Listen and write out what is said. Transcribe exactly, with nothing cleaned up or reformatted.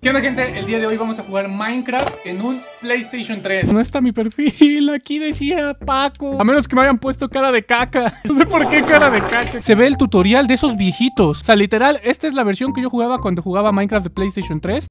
¿Qué onda, gente? El día de hoy vamos a jugar Minecraft en un PlayStation tres. No está mi perfil, aquí decía Paco. A menos que me hayan puesto cara de caca. No sé por qué cara de caca. Se ve el tutorial de esos viejitos. O sea, literal, esta es la versión que yo jugaba cuando jugaba Minecraft de PlayStation tres.